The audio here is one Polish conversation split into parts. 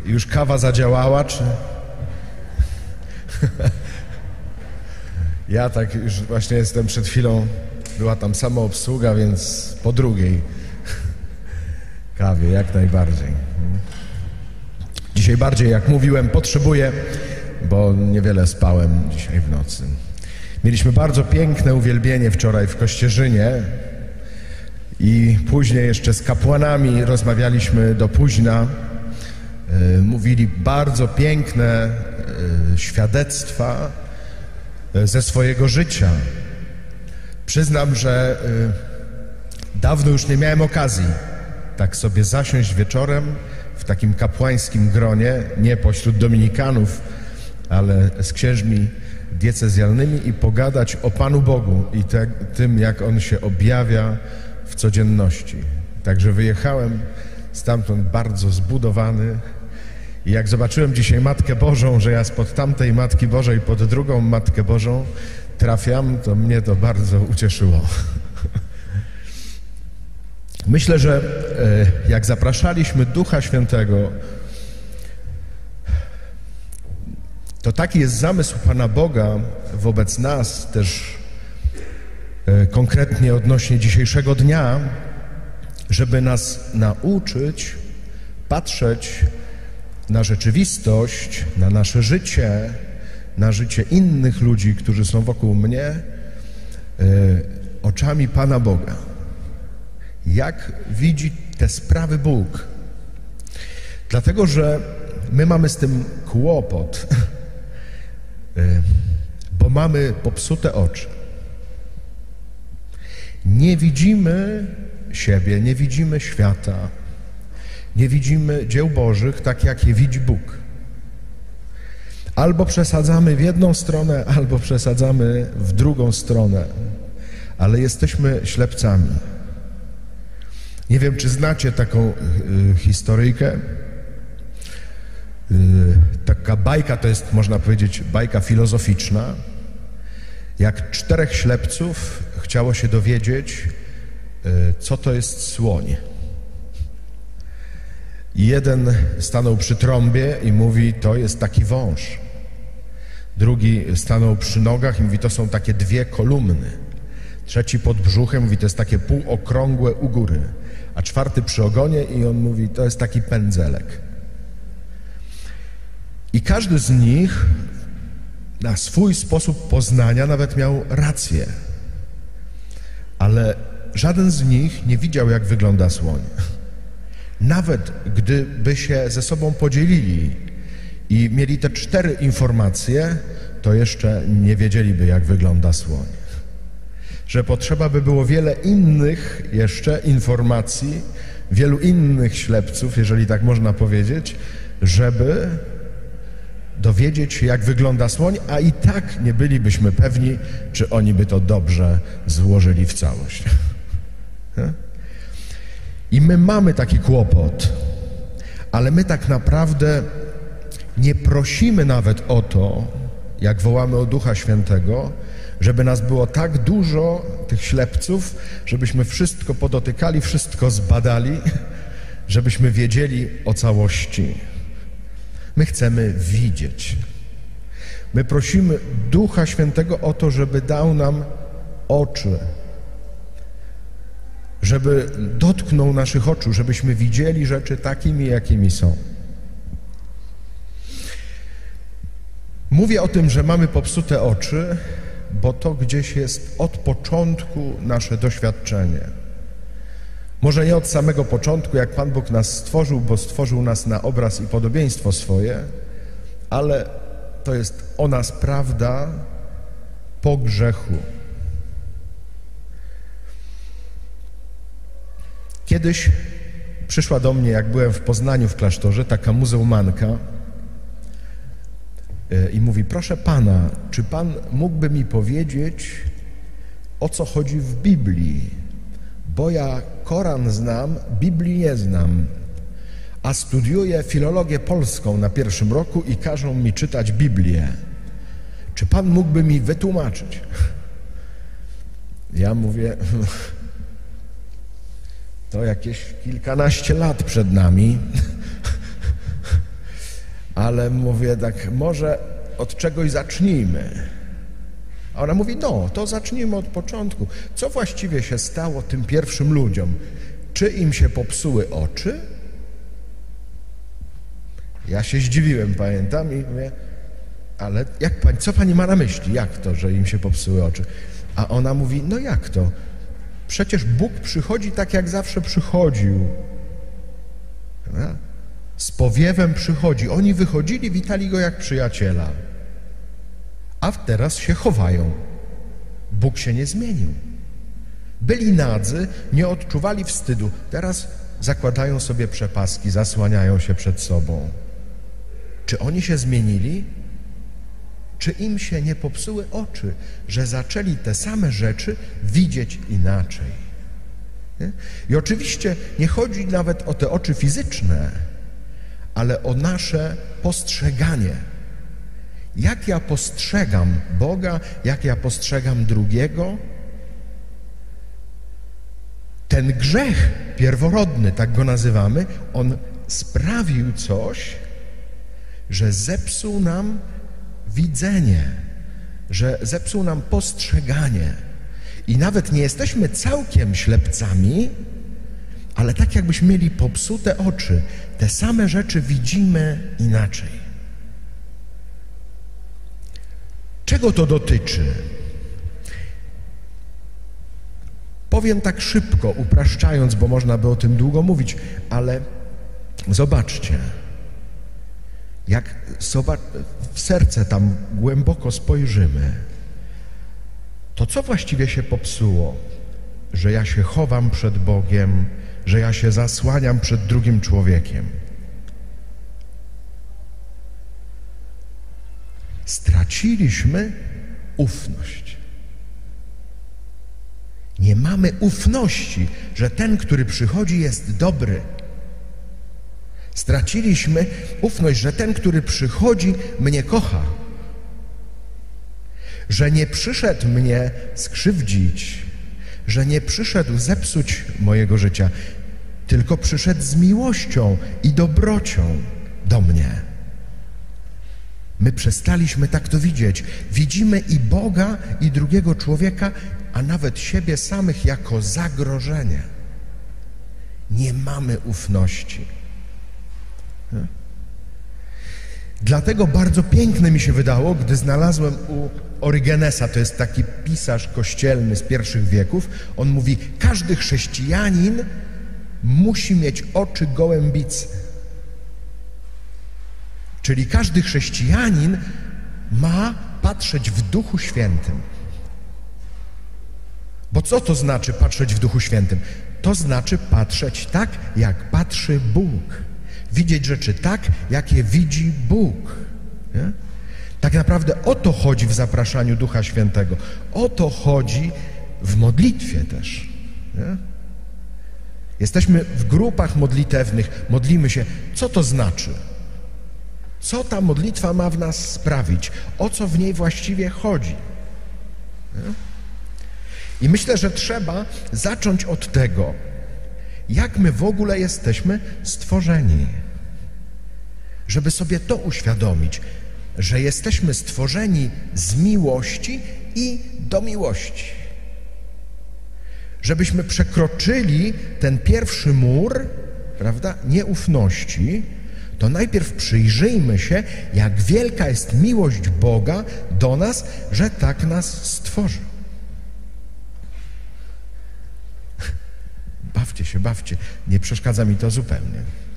Już kawa zadziałała, czy... Ja tak już właśnie jestem przed chwilą, była tam samoobsługa, więc po drugiej kawie jak najbardziej. Dzisiaj bardziej, jak mówiłem, potrzebuję, bo niewiele spałem dzisiaj w nocy. Mieliśmy bardzo piękne uwielbienie wczoraj w Kościerzynie i później jeszcze z kapłanami rozmawialiśmy do późna. Mówili bardzo piękne świadectwa ze swojego życia. Przyznam, że dawno już nie miałem okazji tak sobie zasiąść wieczorem w takim kapłańskim gronie, nie pośród dominikanów, ale z księżmi diecezjalnymi i pogadać o Panu Bogu i tym, jak On się objawia w codzienności. Także wyjechałem stamtąd bardzo zbudowany i jak zobaczyłem dzisiaj Matkę Bożą, że ja spod tamtej Matki Bożej pod drugą Matkę Bożą trafiam, to mnie to bardzo ucieszyło. Myślę, że jak zapraszaliśmy Ducha Świętego, to taki jest zamysł Pana Boga wobec nas też konkretnie odnośnie dzisiejszego dnia, żeby nas nauczyć patrzeć na rzeczywistość, na nasze życie, na życie innych ludzi, którzy są wokół mnie, oczami Pana Boga. Jak widzi te sprawy Bóg. Dlatego, że my mamy z tym kłopot, bo mamy popsute oczy. Nie widzimy siebie, nie widzimy świata, nie widzimy dzieł Bożych tak, jak je widzi Bóg. Albo przesadzamy w jedną stronę, albo przesadzamy w drugą stronę, ale jesteśmy ślepcami. Nie wiem, czy znacie taką historyjkę. Taka bajka to jest, można powiedzieć, bajka filozoficzna. Jak 4 ślepców chciało się dowiedzieć, co to jest słoń. Jeden stanął przy trąbie i mówi, to jest taki wąż. Drugi stanął przy nogach i mówi, to są takie 2 kolumny. Trzeci pod brzuchem mówi, to jest takie półokrągłe u góry. A 4 przy ogonie i on mówi, to jest taki pędzelek. I każdy z nich na swój sposób poznania nawet miał rację. Ale żaden z nich nie widział, jak wygląda słoń. Nawet gdyby się ze sobą podzielili i mieli te 4 informacje, to jeszcze nie wiedzieliby, jak wygląda słoń. Że potrzeba by było wiele innych jeszcze informacji, wielu innych ślepców, jeżeli tak można powiedzieć, żeby dowiedzieć się, jak wygląda słoń, a i tak nie bylibyśmy pewni, czy oni by to dobrze złożyli w całość. I my mamy taki kłopot, ale my tak naprawdę nie prosimy nawet o to, jak wołamy o Ducha Świętego, żeby nas było tak dużo, tych ślepców, żebyśmy wszystko podotykali, wszystko zbadali, żebyśmy wiedzieli o całości. My chcemy widzieć. My prosimy Ducha Świętego o to, żeby dał nam oczy, żeby dotknął naszych oczu, żebyśmy widzieli rzeczy takimi, jakimi są. Mówię o tym, że mamy popsute oczy, bo to gdzieś jest od początku nasze doświadczenie. Może nie od samego początku, jak Pan Bóg nas stworzył, bo stworzył nas na obraz i podobieństwo swoje, ale to jest o nas prawda po grzechu. Kiedyś przyszła do mnie, jak byłem w Poznaniu w klasztorze, taka muzułmanka i mówi, proszę Pana, czy Pan mógłby mi powiedzieć, o co chodzi w Biblii? Bo ja Koran znam, Biblii nie znam, a studiuję filologię polską na 1. roku i każą mi czytać Biblię. Czy Pan mógłby mi wytłumaczyć? Ja mówię, to jakieś kilkanaście lat przed nami. ale mówię tak, może od czegoś zacznijmy. A ona mówi, no, to zacznijmy od początku. Co właściwie się stało tym pierwszym ludziom? Czy im się popsuły oczy? Ja się zdziwiłem, pamiętam, i mówię, ale co pani ma na myśli? Jak to, że im się popsuły oczy? A ona mówi, no jak to? Przecież Bóg przychodzi tak, jak zawsze przychodził. Z powiewem przychodzi. Oni wychodzili, witali Go jak przyjaciela. A teraz się chowają. Bóg się nie zmienił. Byli nadzy, nie odczuwali wstydu. Teraz zakładają sobie przepaski, zasłaniają się przed sobą. Czy oni się zmienili? Czy im się nie popsuły oczy, że zaczęli te same rzeczy widzieć inaczej? Nie? I oczywiście nie chodzi nawet o te oczy fizyczne, ale o nasze postrzeganie. Jak ja postrzegam Boga, jak ja postrzegam drugiego? Ten grzech pierworodny, tak go nazywamy, on sprawił coś, że zepsuł nam widzenie, że zepsuł nam postrzeganie. I nawet nie jesteśmy całkiem ślepcami, ale tak jakbyśmy mieli popsute oczy. Te same rzeczy widzimy inaczej. Czego to dotyczy? Powiem tak szybko, upraszczając, bo można by o tym długo mówić, ale zobaczcie, jak w serce tam głęboko spojrzymy, to co właściwie się popsuło? Że ja się chowam przed Bogiem, że ja się zasłaniam przed drugim człowiekiem. Straciliśmy ufność. Nie mamy ufności, że ten, który przychodzi, jest dobry. Straciliśmy ufność, że ten, który przychodzi, mnie kocha. Że nie przyszedł mnie skrzywdzić, że nie przyszedł zepsuć mojego życia, tylko przyszedł z miłością i dobrocią do mnie. My przestaliśmy tak to widzieć. Widzimy i Boga, i drugiego człowieka, a nawet siebie samych jako zagrożenie. Nie mamy ufności. Dlatego bardzo piękne mi się wydało, gdy znalazłem u Orygenesa, to jest taki pisarz kościelny z pierwszych wieków, on mówi, każdy chrześcijanin musi mieć oczy gołębicy. Czyli każdy chrześcijanin ma patrzeć w Duchu Świętym. Bo co to znaczy patrzeć w Duchu Świętym? To znaczy patrzeć tak, jak patrzy Bóg. Widzieć rzeczy tak, jak je widzi Bóg. Nie? Tak naprawdę o to chodzi w zapraszaniu Ducha Świętego. O to chodzi w modlitwie też. Nie? Jesteśmy w grupach modlitewnych, modlimy się. Co to znaczy? Co ta modlitwa ma w nas sprawić? O co w niej właściwie chodzi? Nie? I myślę, że trzeba zacząć od tego, jak my w ogóle jesteśmy stworzeni. Żeby sobie to uświadomić, że jesteśmy stworzeni z miłości i do miłości. Żebyśmy przekroczyli ten pierwszy mur, prawda, nieufności, to najpierw przyjrzyjmy się, jak wielka jest miłość Boga do nas, że tak nas stworzył. Bawcie, nie przeszkadza mi to zupełnie.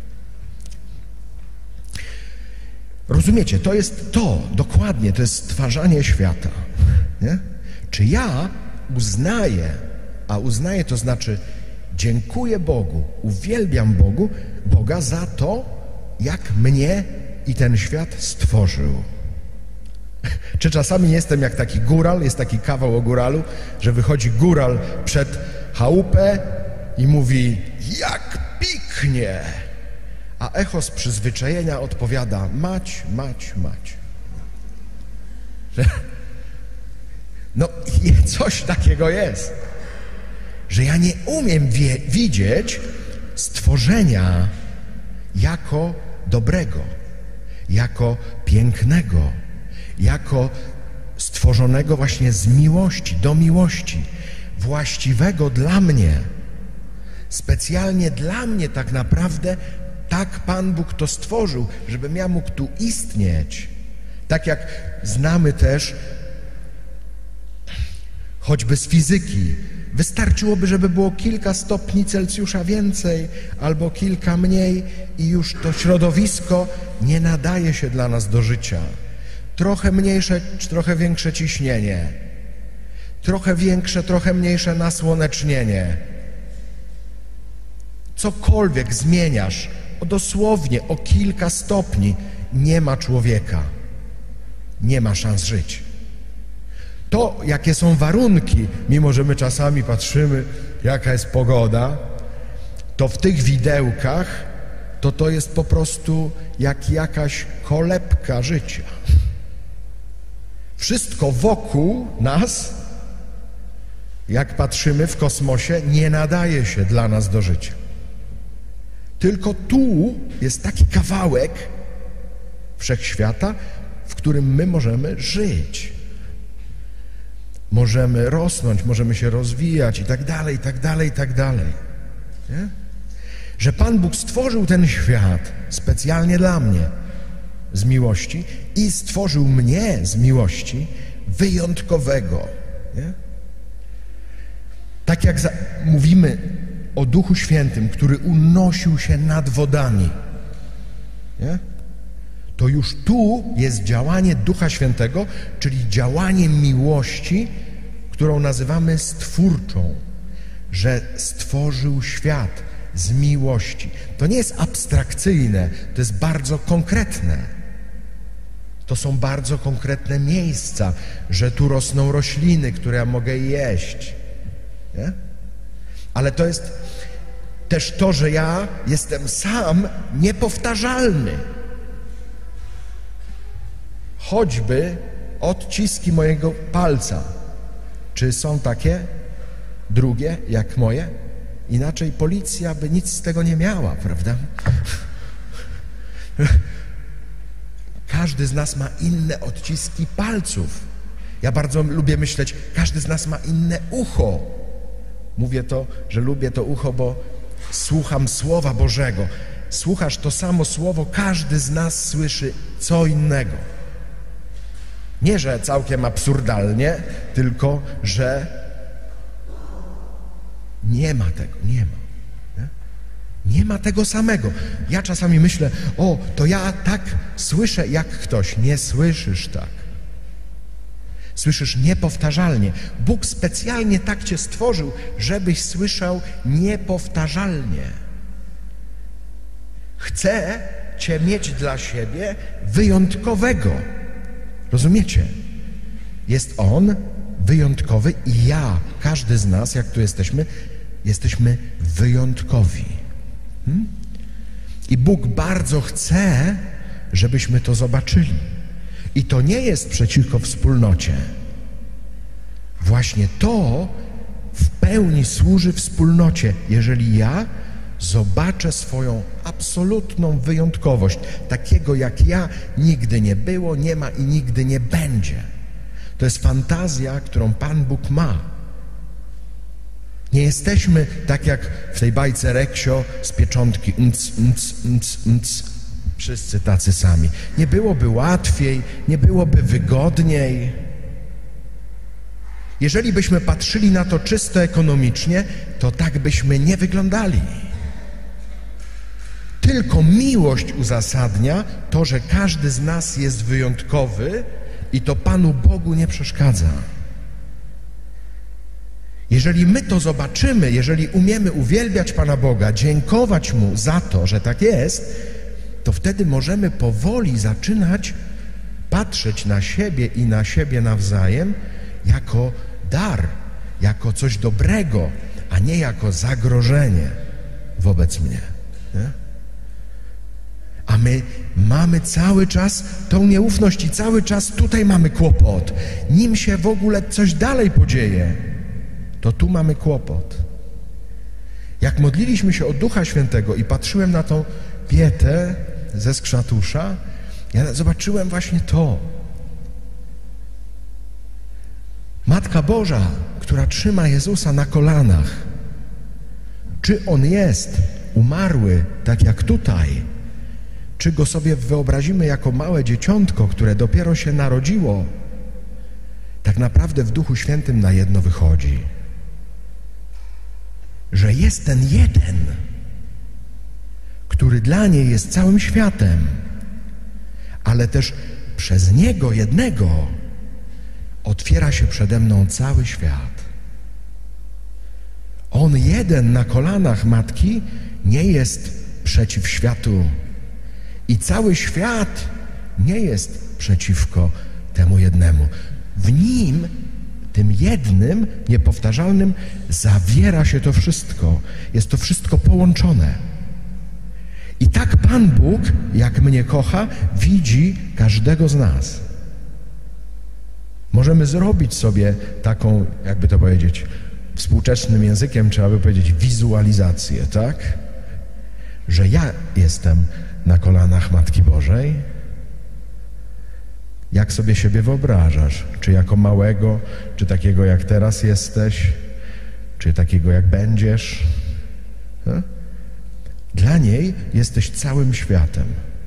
Rozumiecie, to jest to, dokładnie, to jest stwarzanie świata. Nie? Czy ja uznaję, a uznaję to znaczy dziękuję Bogu, uwielbiam Boga za to, jak mnie i ten świat stworzył. Czy czasami jestem jak taki góral, jest taki kawał o góralu, że wychodzi góral przed chałupę i mówi, jak piknie, a echo z przyzwyczajenia odpowiada, mać. No coś takiego jest, że ja nie umiem widzieć stworzenia jako dobrego. jako pięknego, jako stworzonego właśnie z miłości, do miłości, właściwego dla mnie. Specjalnie dla mnie tak naprawdę tak Pan Bóg to stworzył, żebym ja mógł tu istnieć. Tak jak znamy też choćby z fizyki. Wystarczyłoby, żeby było kilka stopni Celsjusza więcej albo kilka mniej i już to środowisko nie nadaje się dla nas do życia. Trochę mniejsze czy trochę większe ciśnienie, trochę większe, trochę mniejsze nasłonecznienie. Cokolwiek zmieniasz, dosłownie o kilka stopni, nie ma człowieka, nie ma szans żyć. To, jakie są warunki, mimo że my czasami patrzymy, jaka jest pogoda, to w tych widełkach to jest po prostu jak jakaś kolebka życia. Wszystko wokół nas, jak patrzymy w kosmosie, nie nadaje się dla nas do życia. Tylko tu jest taki kawałek wszechświata, w którym my możemy żyć. Możemy rosnąć, możemy się rozwijać i tak dalej, i tak dalej, i tak dalej. Nie? Że Pan Bóg stworzył ten świat specjalnie dla mnie z miłości i stworzył mnie z miłości wyjątkowego. Nie? Tak jak mówimy o Duchu Świętym, który unosił się nad wodami, nie? To już tu jest działanie Ducha Świętego, czyli działanie miłości, którą nazywamy stwórczą, że stworzył świat z miłości. To nie jest abstrakcyjne, to jest bardzo konkretne. To są bardzo konkretne miejsca, że tu rosną rośliny, które ja mogę jeść. Nie? Ale to jest też to, że ja jestem sam niepowtarzalny. Choćby odciski mojego palca. Czy są takie drugie jak moje? Inaczej policja by nic z tego nie miała, prawda? Każdy z nas ma inne odciski palców. Ja bardzo lubię myśleć, każdy z nas ma inne ucho. Mówię to, że lubię to ucho, bo słucham Słowa Bożego. Słuchasz to samo Słowo, każdy z nas słyszy co innego. Nie, że całkiem absurdalnie, tylko, że nie ma tego, nie ma. Nie ma tego samego. Ja czasami myślę, to ja tak słyszę jak ktoś. Nie słyszysz tak. Słyszysz niepowtarzalnie. Bóg specjalnie tak cię stworzył, żebyś słyszał niepowtarzalnie. Chce cię mieć dla siebie wyjątkowego. Rozumiecie? Jest On wyjątkowy i ja, każdy z nas, jak tu jesteśmy wyjątkowi. I Bóg bardzo chce, żebyśmy to zobaczyli. I to nie jest przeciwko wspólnocie. Właśnie to w pełni służy wspólnocie, jeżeli ja zobaczę swoją absolutną wyjątkowość. Takiego jak ja nigdy nie było, nie ma i nigdy nie będzie. To jest fantazja, którą Pan Bóg ma. Nie jesteśmy tak jak w tej bajce Reksio z pieczątki. Wszyscy tacy sami. Nie byłoby łatwiej, nie byłoby wygodniej. Jeżeli byśmy patrzyli na to czysto ekonomicznie, to tak byśmy nie wyglądali. Tylko miłość uzasadnia to, że każdy z nas jest wyjątkowy i to Panu Bogu nie przeszkadza. Jeżeli my to zobaczymy, jeżeli umiemy uwielbiać Pana Boga, dziękować Mu za to, że tak jest, to wtedy możemy powoli zaczynać patrzeć na siebie i na siebie nawzajem jako dar, jako coś dobrego, a nie jako zagrożenie wobec mnie. Nie? A my mamy cały czas tą nieufność i cały czas tutaj mamy kłopot. Nim się w ogóle coś dalej podzieje, to tu mamy kłopot. Jak modliliśmy się o Ducha Świętego i patrzyłem na tą Pietę ze Skrzatusza, Ja zobaczyłem właśnie to. Matka Boża, która trzyma Jezusa na kolanach. Czy On jest umarły, tak jak tutaj? Czy Go sobie wyobrazimy jako małe dzieciątko, które dopiero się narodziło? Tak naprawdę w Duchu Świętym na jedno wychodzi, że jest ten jeden, który dla niej jest całym światem, ale też przez Niego jednego otwiera się przede mną cały świat. On jeden na kolanach Matki nie jest przeciw światu i cały świat nie jest przeciwko temu jednemu. W Nim, tym jednym, niepowtarzalnym, zawiera się to wszystko. Jest to wszystko połączone. I tak Pan Bóg, jak mnie kocha, widzi każdego z nas. Możemy zrobić sobie taką, jakby to powiedzieć, współczesnym językiem trzeba by powiedzieć wizualizację, tak? Że ja jestem na kolanach Matki Bożej. Jak sobie siebie wyobrażasz? Czy jako małego, czy takiego jak teraz jesteś, czy takiego jak będziesz? Dla niej jesteś całym światem.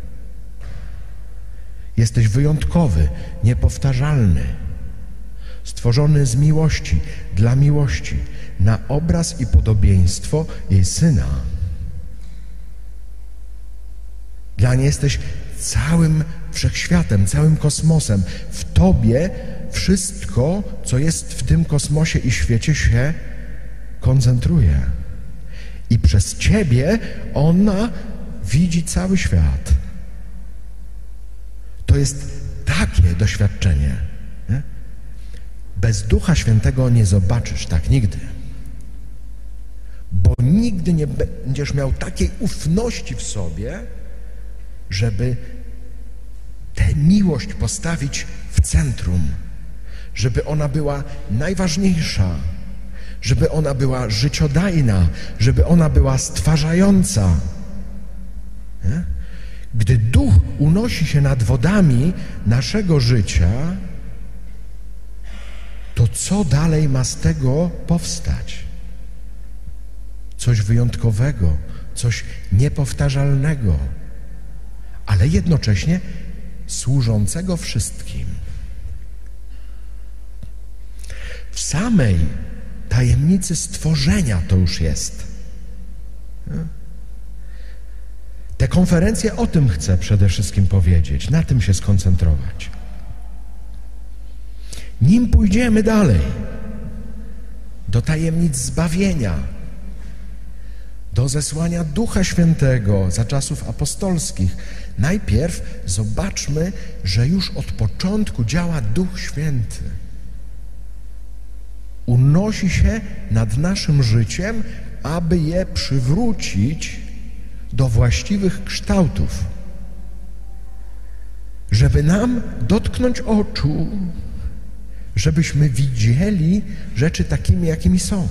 Jesteś wyjątkowy, niepowtarzalny, stworzony z miłości, dla miłości, na obraz i podobieństwo jej Syna. Dla niej jesteś całym wszechświatem, całym kosmosem. W Tobie wszystko, co jest w tym kosmosie i świecie, się koncentruje. I przez Ciebie ona widzi cały świat. To jest takie doświadczenie. Nie? Bez Ducha Świętego nie zobaczysz tak nigdy. Bo nigdy nie będziesz miał takiej ufności w sobie, żeby tę miłość postawić w centrum, żeby ona była najważniejsza, żeby ona była życiodajna, żeby ona była stwarzająca. Nie? Gdy Duch unosi się nad wodami naszego życia, to co dalej ma z tego powstać? Coś wyjątkowego, coś niepowtarzalnego, ale jednocześnie służącego wszystkim. W samej tajemnicy stworzenia to już jest. Te konferencje o tym chcę przede wszystkim powiedzieć, na tym się skoncentrować. Nim pójdziemy dalej, do tajemnic zbawienia, do zesłania Ducha Świętego za czasów apostolskich, najpierw zobaczmy, że już od początku działa Duch Święty. Unosi się nad naszym życiem, aby je przywrócić do właściwych kształtów, żeby nam dotknąć oczu, żebyśmy widzieli rzeczy takimi, jakimi są.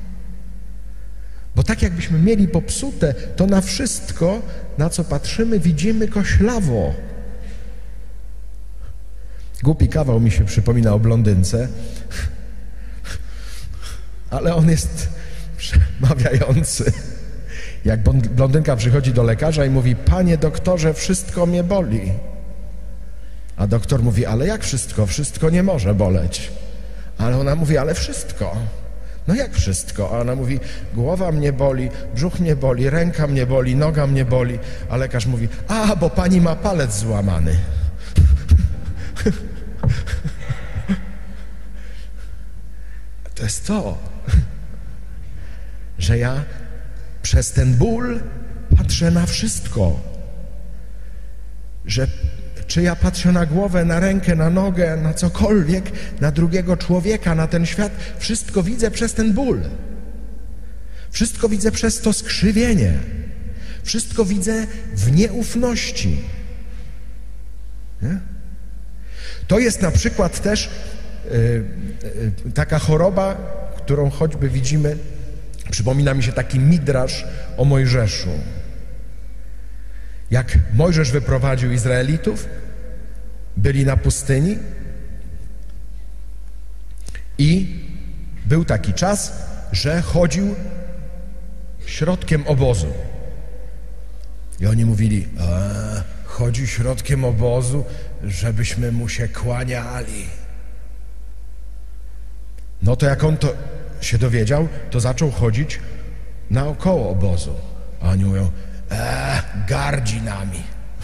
Bo tak jakbyśmy mieli popsute, to na wszystko, na co patrzymy, widzimy koślawo. Głupi kawał mi się przypomina o blondynce, ale on jest przemawiający. Jak blondynka przychodzi do lekarza i mówi: panie doktorze, wszystko mnie boli. A doktor mówi: ale jak wszystko? Wszystko nie może boleć. Ale ona mówi: ale wszystko. No jak wszystko? A ona mówi: głowa mnie boli, brzuch mnie boli, ręka mnie boli, noga mnie boli. A lekarz mówi: a, bo pani ma palec złamany. To jest to, że ja przez ten ból patrzę na wszystko. Że czy ja patrzę na głowę, na rękę, na nogę, na cokolwiek, na drugiego człowieka, na ten świat, wszystko widzę przez ten ból. Wszystko widzę przez to skrzywienie. Wszystko widzę w nieufności. Nie? To jest na przykład też taka choroba, którą choćby widzimy, przypomina mi się taki midrasz o Mojżeszu. Jak Mojżesz wyprowadził Izraelitów byli na pustyni i był taki czas, że chodził środkiem obozu. I oni mówili, chodzi środkiem obozu, żebyśmy mu się kłaniali. No to jak on to się dowiedział, to zaczął chodzić naokoło obozu. A oni mówią, gardzi nami.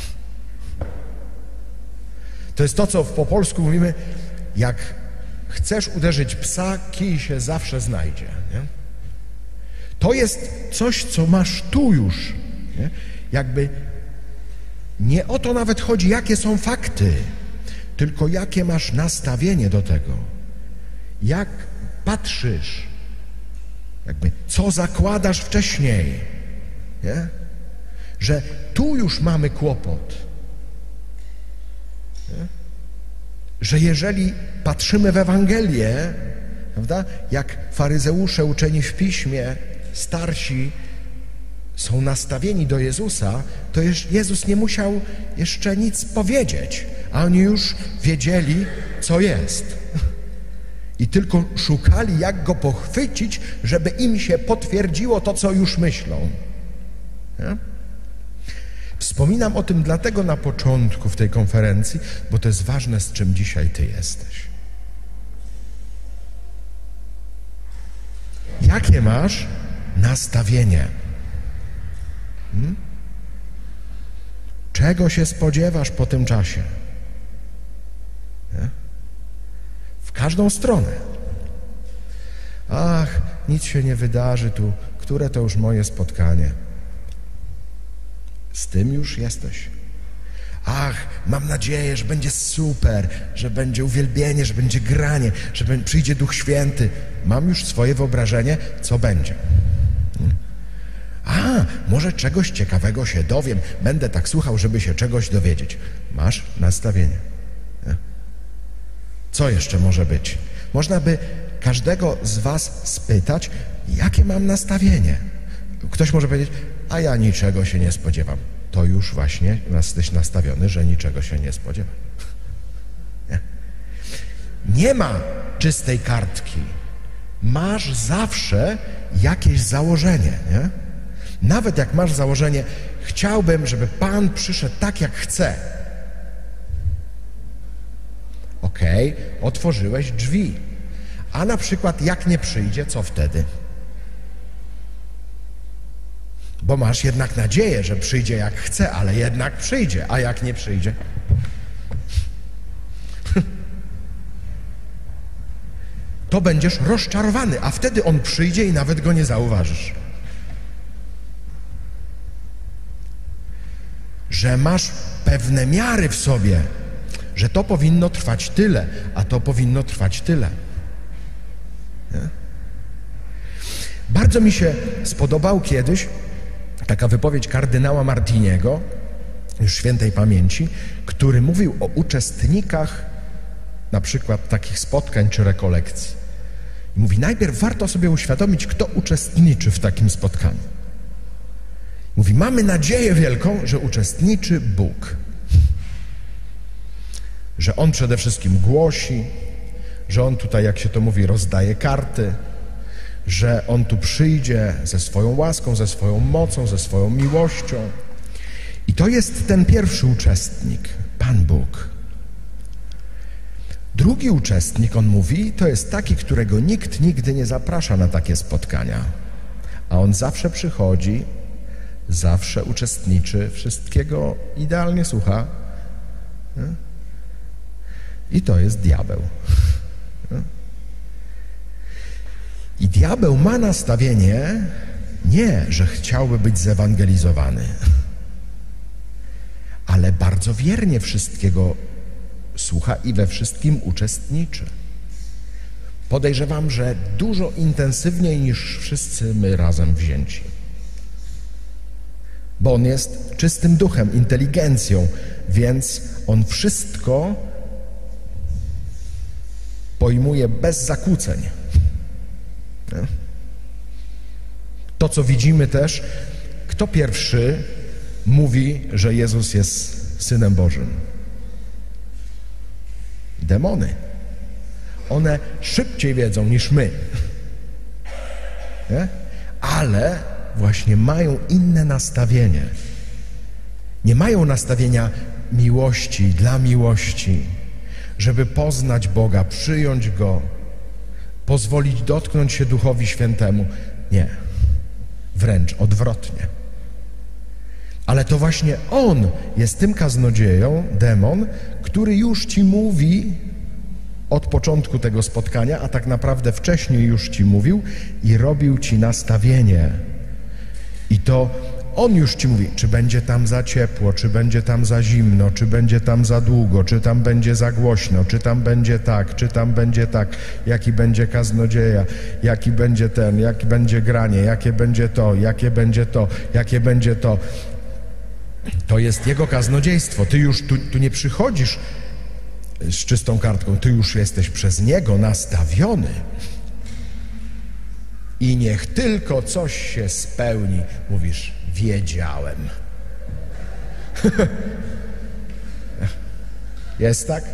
To jest to, co po polsku mówimy, jak chcesz uderzyć psa, kij się zawsze znajdzie. Nie? To jest coś, co masz tu już. Nie? Jakby nie o to nawet chodzi, jakie są fakty, tylko jakie masz nastawienie do tego. Jak patrzysz, jakby co zakładasz wcześniej. Nie? Że tu już mamy kłopot. Nie? Że jeżeli patrzymy w Ewangelię, prawda, jak faryzeusze uczeni w Piśmie, starsi są nastawieni do Jezusa, to Jezus nie musiał jeszcze nic powiedzieć, a oni już wiedzieli, co jest. I tylko szukali, jak Go pochwycić, żeby im się potwierdziło to, co już myślą. Nie? Wspominam o tym dlatego na początku w tej konferencji, bo to jest ważne, z czym dzisiaj Ty jesteś. Jakie masz nastawienie? Czego się spodziewasz po tym czasie? Nie? W każdą stronę. Ach, nic się nie wydarzy tu, które to już moje spotkanie. Z tym już jesteś. Ach, mam nadzieję, że będzie super, że będzie uwielbienie, że będzie granie, że przyjdzie Duch Święty. Mam już swoje wyobrażenie, co będzie. A, może czegoś ciekawego się dowiem. Będę tak słuchał, żeby się czegoś dowiedzieć. Masz nastawienie. Nie? Co jeszcze może być? Można by każdego z was spytać, jakie mam nastawienie. Ktoś może powiedzieć, a ja niczego się nie spodziewam. To już właśnie jesteś nastawiony, że niczego się nie spodziewam. Nie? Nie ma czystej kartki. Masz zawsze jakieś założenie, nie? Nawet jak masz założenie, chciałbym, żeby Pan przyszedł tak, jak chce. Okej, otworzyłeś drzwi. A na przykład jak nie przyjdzie, co wtedy? Bo masz jednak nadzieję, że przyjdzie jak chce, ale jednak przyjdzie. A jak nie przyjdzie? To będziesz rozczarowany, a wtedy On przyjdzie i nawet Go nie zauważysz. Że masz pewne miary w sobie, że to powinno trwać tyle, a to powinno trwać tyle. Nie? Bardzo mi się spodobał kiedyś taka wypowiedź kardynała Martiniego, już świętej pamięci, który mówił o uczestnikach na przykład takich spotkań czy rekolekcji. I mówi, najpierw warto sobie uświadomić, kto uczestniczy w takim spotkaniu. Mówi, mamy nadzieję wielką, że uczestniczy Bóg. Że On przede wszystkim głosi, że On tutaj, jak się to mówi, rozdaje karty, że On tu przyjdzie ze swoją łaską, ze swoją mocą, ze swoją miłością. I to jest ten pierwszy uczestnik, Pan Bóg. Drugi uczestnik, on mówi, to jest taki, którego nikt nigdy nie zaprasza na takie spotkania. A on zawsze przychodzi, zawsze uczestniczy, wszystkiego idealnie słucha. I to jest diabeł. I diabeł ma nastawienie nie, że chciałby być zewangelizowany, ale bardzo wiernie wszystkiego słucha i we wszystkim uczestniczy. Podejrzewam, że dużo intensywniej niż wszyscy my razem wzięci. Bo on jest czystym duchem, inteligencją, więc on wszystko pojmuje bez zakłóceń. To, co widzimy też, kto pierwszy mówi, że Jezus jest Synem Bożym? demony. One szybciej wiedzą niż my. Nie? Ale właśnie mają inne nastawienie. Nie mają nastawienia miłości, dla miłości, żeby poznać Boga, przyjąć Go, pozwolić dotknąć się Duchowi Świętemu. Nie. Wręcz odwrotnie. Ale to właśnie on jest tym kaznodzieją, demon, który już ci mówi od początku tego spotkania, a tak naprawdę wcześniej już ci mówił i robił ci nastawienie. I to on już ci mówi, czy będzie tam za ciepło, czy będzie tam za zimno, czy będzie tam za długo, czy tam będzie za głośno, czy tam będzie tak, czy tam będzie tak, jaki będzie kaznodzieja, jaki będzie ten, jakie będzie granie, jakie będzie to, jakie będzie to, jakie będzie to. To jest jego kaznodziejstwo. Ty już tu nie przychodzisz z czystą kartką, ty już jesteś przez niego nastawiony. I niech tylko coś się spełni. Mówisz, wiedziałem. Jest tak?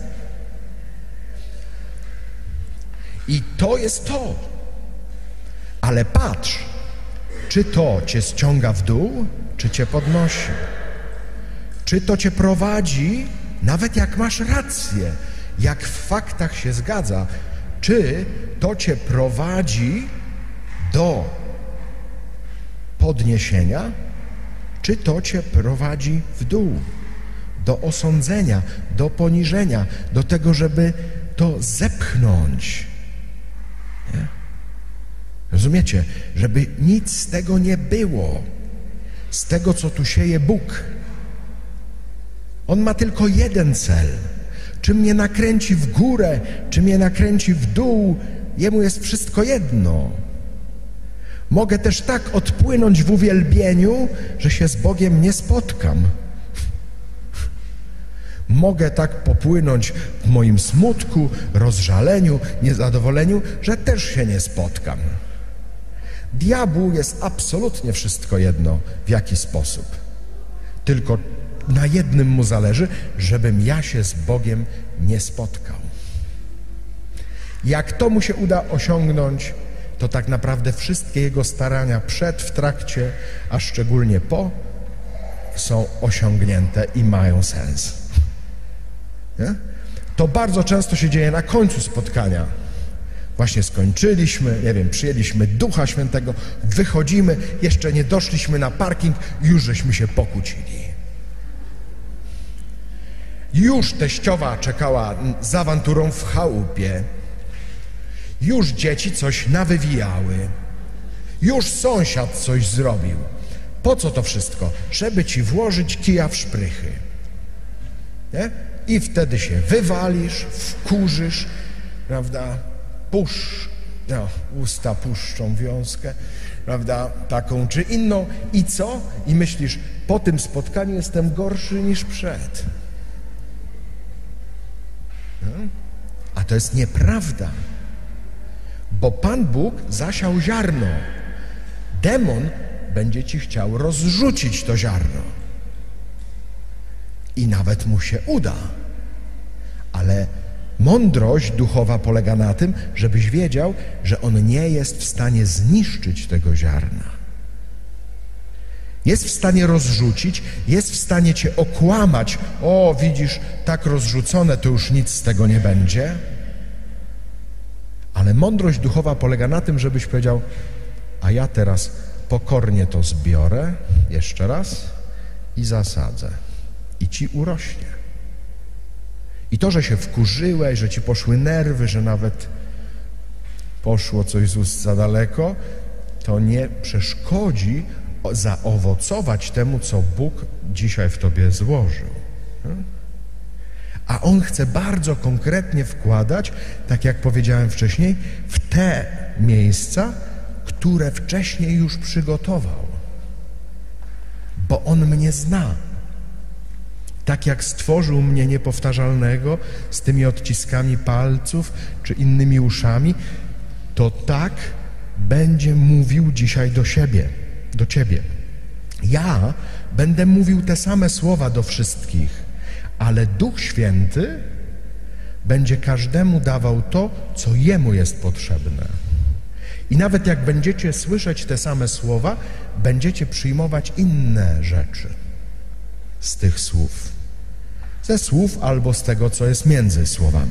I to jest to. Ale patrz, czy to cię ściąga w dół, czy cię podnosi. Czy to cię prowadzi, nawet jak masz rację, jak w faktach się zgadza, czy to cię prowadzi do podniesienia, czy to cię prowadzi w dół, do osądzenia, do poniżenia, do tego, żeby to zepchnąć. Nie? Rozumiecie? Żeby nic z tego nie było, z tego, co tu sieje Bóg. On ma tylko jeden cel. Czy mnie nakręci w górę, czy mnie nakręci w dół, jemu jest wszystko jedno. Mogę też tak odpłynąć w uwielbieniu, że się z Bogiem nie spotkam. Mogę tak popłynąć w moim smutku, rozżaleniu, niezadowoleniu, że też się nie spotkam. Diabłu jest absolutnie wszystko jedno, w jaki sposób. Tylko na jednym mu zależy, żebym ja się z Bogiem nie spotkał. Jak to mu się uda osiągnąć, to tak naprawdę wszystkie jego starania przed, w trakcie, a szczególnie po, są osiągnięte i mają sens. Nie? To bardzo często się dzieje na końcu spotkania. Właśnie skończyliśmy, nie wiem, przyjęliśmy Ducha Świętego, wychodzimy, jeszcze nie doszliśmy na parking, już żeśmy się pokłócili. Już teściowa czekała z awanturą w chałupie. Już dzieci coś nawywijały. Już sąsiad coś zrobił. Po co to wszystko? Żeby ci włożyć kija w szprychy. Nie? I wtedy się wywalisz, wkurzysz, prawda? Usta puszczą wiązkę, prawda? Taką czy inną. I co? I myślisz, po tym spotkaniu jestem gorszy niż przed. A to jest nieprawda, bo Pan Bóg zasiał ziarno. Demon będzie ci chciał rozrzucić to ziarno. I nawet mu się uda. Ale mądrość duchowa polega na tym, żebyś wiedział, że on nie jest w stanie zniszczyć tego ziarna. Jest w stanie rozrzucić, jest w stanie cię okłamać. O, widzisz, tak rozrzucone, to już nic z tego nie będzie. Ale mądrość duchowa polega na tym, żebyś powiedział, a ja teraz pokornie to zbiorę, jeszcze raz, i zasadzę. I ci urośnie. I to, że się wkurzyłeś, że ci poszły nerwy, że nawet poszło coś z ust za daleko, to nie przeszkodzi zaowocować temu, co Bóg dzisiaj w tobie złożył. A On chce bardzo konkretnie wkładać, tak jak powiedziałem wcześniej, w te miejsca, które wcześniej już przygotował. Bo On mnie zna. Tak jak stworzył mnie niepowtarzalnego z tymi odciskami palców czy innymi uszami, to tak będzie mówił dzisiaj do ciebie. Ja będę mówił te same słowa do wszystkich, ale Duch Święty będzie każdemu dawał to, co jemu jest potrzebne. I nawet jak będziecie słyszeć te same słowa, będziecie przyjmować inne rzeczy z tych słów. Ze słów albo z tego, co jest między słowami.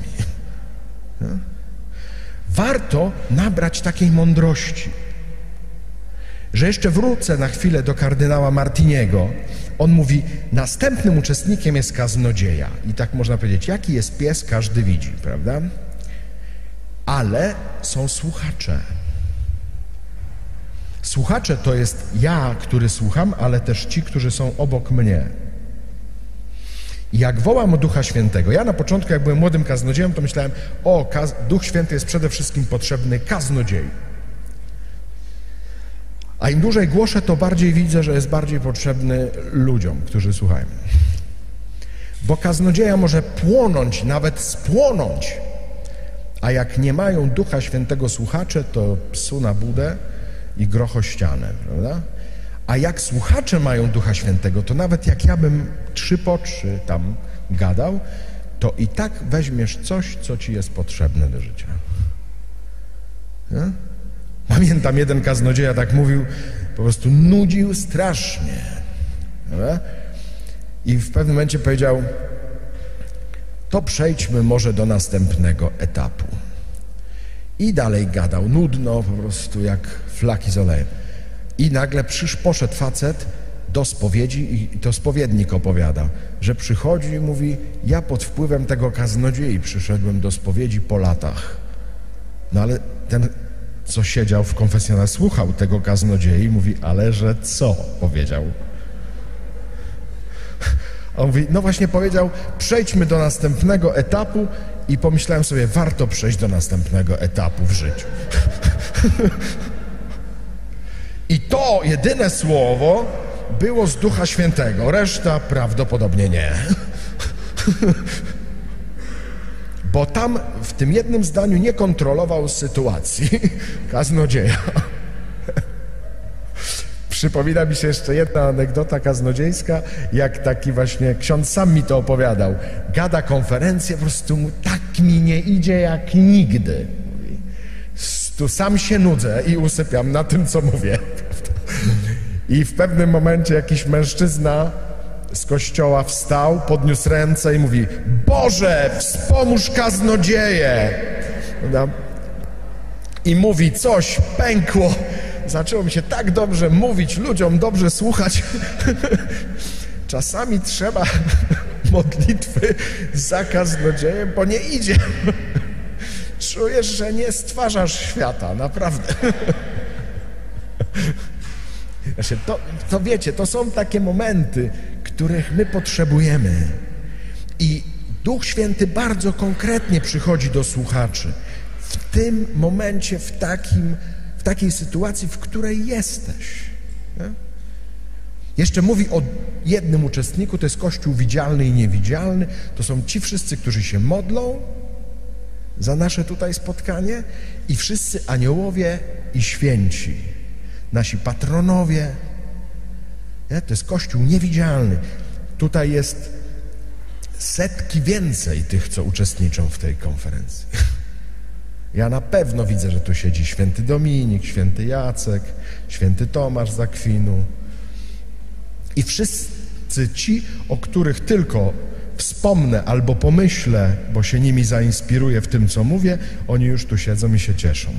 Warto nabrać takiej mądrości, że jeszcze wrócę na chwilę do kardynała Martiniego. On mówi, następnym uczestnikiem jest kaznodzieja. I tak można powiedzieć, jaki jest pies, każdy widzi, prawda? Ale są słuchacze. Słuchacze to jest ja, który słucham, ale też ci, którzy są obok mnie. I jak wołam o Ducha Świętego, ja na początku, jak byłem młodym kaznodzieją, to myślałem, Duch Święty jest przede wszystkim potrzebny kaznodziei. A im dłużej głoszę, to bardziej widzę, że jest bardziej potrzebny ludziom, którzy słuchają. Bo kaznodzieja może płonąć, nawet spłonąć, a jak nie mają Ducha Świętego słuchacze, to psu na budę i groch o ścianę, prawda? A jak słuchacze mają Ducha Świętego, to nawet jak ja bym 3 po 3 tam gadał, to i tak weźmiesz coś, co ci jest potrzebne do życia. Nie? Pamiętam, jeden kaznodzieja tak mówił, po prostu nudził strasznie. Prawda? I w pewnym momencie powiedział, to przejdźmy może do następnego etapu. I dalej gadał, nudno, po prostu jak flaki z olejem. I nagle poszedł facet do spowiedzi i to spowiednik opowiada, że przychodzi i mówi, ja pod wpływem tego kaznodziei przyszedłem do spowiedzi po latach. No ale ten, co siedział w konfesjonale, słuchał tego kaznodziei i mówi, ale że co? Powiedział. On mówi, no właśnie powiedział, przejdźmy do następnego etapu i pomyślałem sobie, warto przejść do następnego etapu w życiu. I to jedyne słowo było z Ducha Świętego, reszta prawdopodobnie nie. Bo tam w tym jednym zdaniu nie kontrolował sytuacji kaznodzieja. Przypomina mi się jeszcze jedna anegdota kaznodziejska, jak taki właśnie ksiądz sam mi to opowiadał. Gada konferencję, po prostu mu tak mi nie idzie jak nigdy. Mówi, tu sam się nudzę i usypiam na tym, co mówię. I w pewnym momencie jakiś mężczyzna z kościoła wstał, podniósł ręce i mówi, Boże, wspomóż kaznodzieję. I mówi, coś pękło. Zaczęło mi się tak dobrze mówić, ludziom dobrze słuchać. Czasami trzeba modlitwy za kaznodziejem, bo nie idzie. Czujesz, że nie stwarzasz świata, naprawdę. To wiecie, to są takie momenty, których my potrzebujemy. I Duch Święty bardzo konkretnie przychodzi do słuchaczy. W tym momencie, w takiej sytuacji, w której jesteś. Nie? Jeszcze mówi o jednym uczestniku, to jest Kościół widzialny i niewidzialny. To są ci wszyscy, którzy się modlą za nasze tutaj spotkanie i wszyscy aniołowie i święci. Nasi patronowie. Nie? To jest Kościół niewidzialny. Tutaj jest setki więcej tych, co uczestniczą w tej konferencji. Ja na pewno widzę, że tu siedzi święty Dominik, święty Jacek, święty Tomasz z Akwinu. I wszyscy ci, o których tylko wspomnę albo pomyślę, bo się nimi zainspiruję w tym, co mówię, oni już tu siedzą i się cieszą.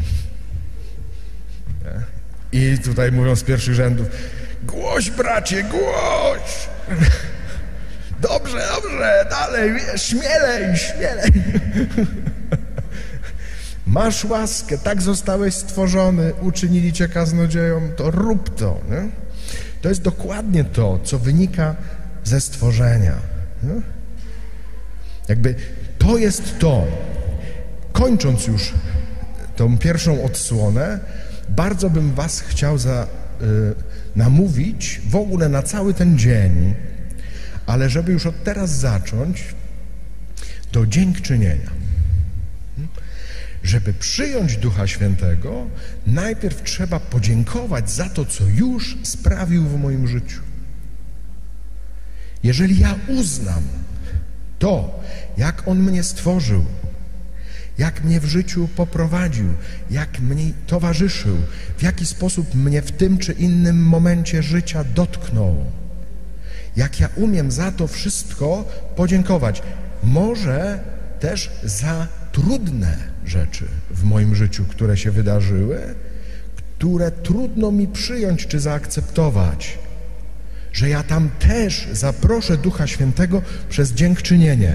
I tutaj mówią z pierwszych rzędów, głoś bracie, głoś! Dobrze, dobrze, dalej, śmielej, śmielej! Masz łaskę, tak zostałeś stworzony, uczynili cię kaznodzieją, to rób to. Nie? To jest dokładnie to, co wynika ze stworzenia. Nie? Jakby to jest to. Kończąc już tą pierwszą odsłonę, bardzo bym was chciał namówić w ogóle na cały ten dzień, ale żeby już od teraz zacząć, do dziękczynienia. Żeby przyjąć Ducha Świętego, najpierw trzeba podziękować za to, co już sprawił w moim życiu. Jeżeli ja uznam to, jak On mnie stworzył, jak mnie w życiu poprowadził, jak mnie towarzyszył, w jaki sposób mnie w tym czy innym momencie życia dotknął. Jak ja umiem za to wszystko podziękować. Może też za trudne rzeczy w moim życiu, które się wydarzyły, które trudno mi przyjąć czy zaakceptować, że ja tam też zaproszę Ducha Świętego przez dziękczynienie.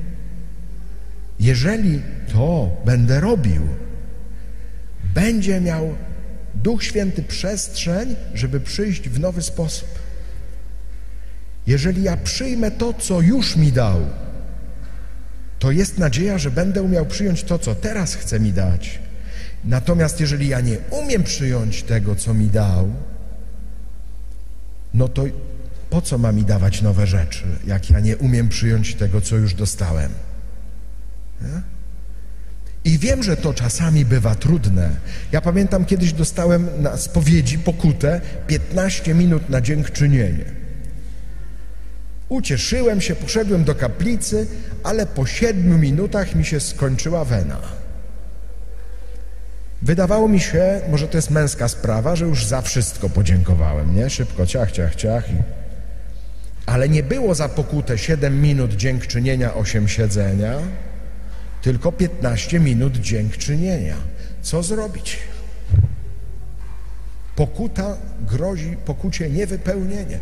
Jeżeli to będę robił, będzie miał Duch Święty przestrzeń, żeby przyjść w nowy sposób. Jeżeli ja przyjmę to, co już mi dał, to jest nadzieja, że będę umiał przyjąć to, co teraz chce mi dać. Natomiast jeżeli ja nie umiem przyjąć tego, co mi dał, no to po co ma mi dawać nowe rzeczy, jak ja nie umiem przyjąć tego, co już dostałem? Nie? I wiem, że to czasami bywa trudne. Ja pamiętam, kiedyś dostałem na spowiedzi pokutę 15 minut na dziękczynienie. Ucieszyłem się, poszedłem do kaplicy, ale po 7 minutach mi się skończyła wena. Wydawało mi się, może to jest męska sprawa, że już za wszystko podziękowałem, nie? Szybko, ciach, ciach, ciach. Ale nie było za pokutę 7 minut dziękczynienia, 8 siedzenia, tylko 15 minut dziękczynienia. Co zrobić? Pokuta grozi pokucie niewypełnienie.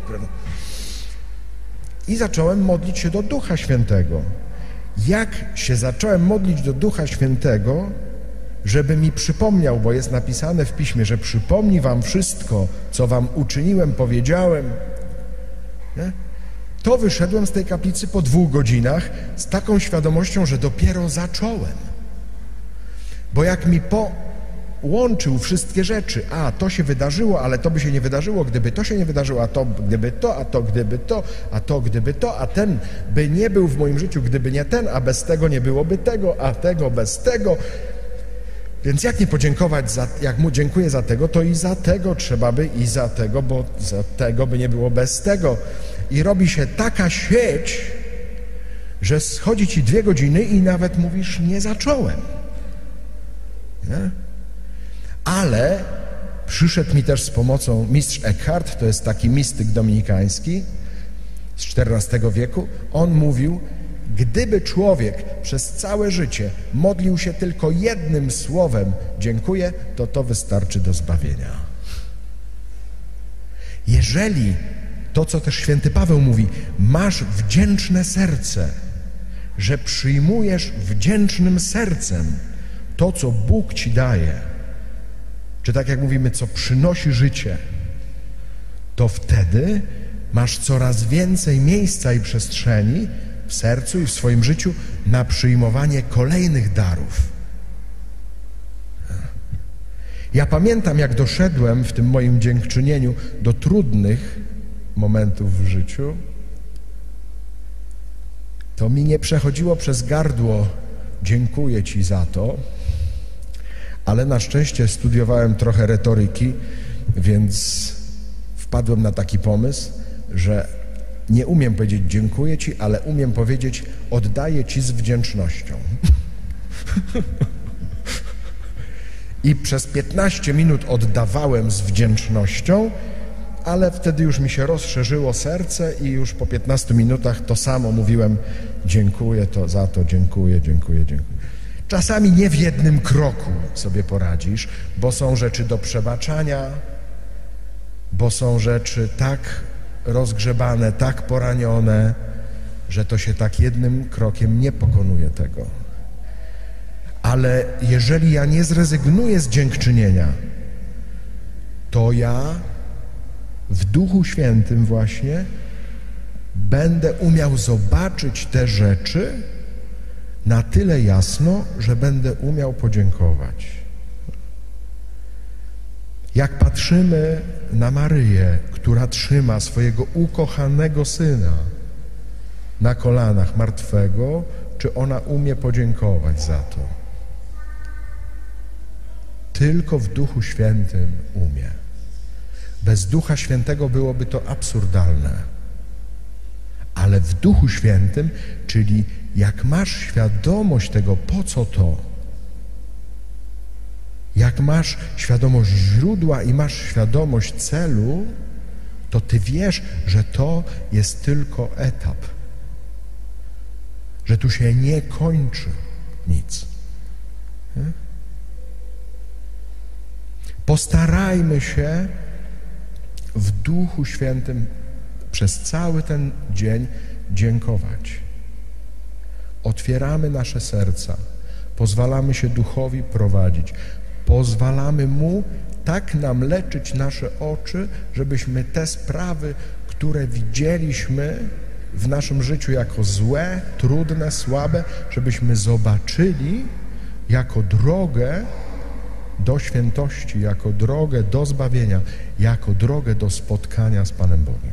I zacząłem modlić się do Ducha Świętego. Jak się zacząłem modlić do Ducha Świętego, żeby mi przypomniał, bo jest napisane w Piśmie, że przypomni wam wszystko, co wam uczyniłem, powiedziałem, nie? To wyszedłem z tej kaplicy po 2 godzinach z taką świadomością, że dopiero zacząłem. Bo jak mi połączył wszystkie rzeczy, a to się wydarzyło, ale to by się nie wydarzyło, gdyby to się nie wydarzyło, a to gdyby to, a to gdyby to, a to gdyby to, a ten by nie był w moim życiu, gdyby nie ten, a bez tego nie byłoby tego, a tego bez tego. Więc jak nie podziękować, jak mu dziękuję za tego, to i za tego trzeba by, i za tego, bo za tego by nie było bez tego. I robi się taka sieć, że schodzi ci 2 godziny i nawet mówisz, nie zacząłem. Nie? Ale przyszedł mi też z pomocą mistrz Eckhart, to jest taki mistyk dominikański z XIV wieku. On mówił, gdyby człowiek przez całe życie modlił się tylko jednym słowem dziękuję, to wystarczy do zbawienia. Jeżeli, to co też święty Paweł mówi, masz wdzięczne serce, że przyjmujesz wdzięcznym sercem to, co Bóg ci daje, czy tak jak mówimy, co przynosi życie, to wtedy masz coraz więcej miejsca i przestrzeni w sercu i w swoim życiu na przyjmowanie kolejnych darów. Ja pamiętam, jak doszedłem w tym moim dziękczynieniu do trudnych momentów w życiu, to mi nie przechodziło przez gardło dziękuję Ci za to, ale na szczęście studiowałem trochę retoryki, więc wpadłem na taki pomysł, że nie umiem powiedzieć dziękuję Ci, ale umiem powiedzieć oddaję Ci z wdzięcznością. I przez 15 minut oddawałem z wdzięcznością, ale wtedy już mi się rozszerzyło serce i już po 15 minutach to samo mówiłem dziękuję za to, dziękuję. Czasami nie w jednym kroku sobie poradzisz, bo są rzeczy do przebaczania, bo są rzeczy tak rozgrzebane, tak poranione, że to się tak jednym krokiem nie pokonuje tego. Ale jeżeli ja nie zrezygnuję z dziękczynienia, to ja w Duchu Świętym właśnie będę umiał zobaczyć te rzeczy na tyle jasno, że będę umiał podziękować. Jak patrzymy na Maryję, która trzyma swojego ukochanego Syna na kolanach martwego, czy ona umie podziękować za to? Tylko w Duchu Świętym umie. Bez Ducha Świętego byłoby to absurdalne. Ale w Duchu Świętym, czyli jak masz świadomość tego, po co to, Jak masz świadomość źródła i masz świadomość celu, to ty wiesz, że to jest tylko etap, że tu się nie kończy nic. Postarajmy się w Duchu Świętym przez cały ten dzień dziękować. Otwieramy nasze serca, pozwalamy się Duchowi prowadzić, pozwalamy Mu tak nam leczyć nasze oczy, żebyśmy te sprawy, które widzieliśmy w naszym życiu jako złe, trudne, słabe, żebyśmy zobaczyli jako drogę do świętości, jako drogę do zbawienia, jako drogę do spotkania z Panem Bogiem.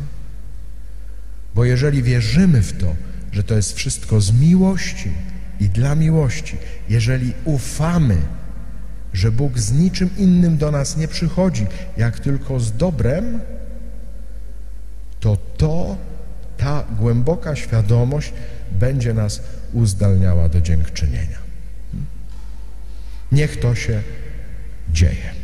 Bo jeżeli wierzymy w to, że to jest wszystko z miłości i dla miłości, jeżeli ufamy, że Bóg z niczym innym do nas nie przychodzi, jak tylko z dobrem, to ta głęboka świadomość będzie nas uzdalniała do dziękczynienia. Niech to się dzieje.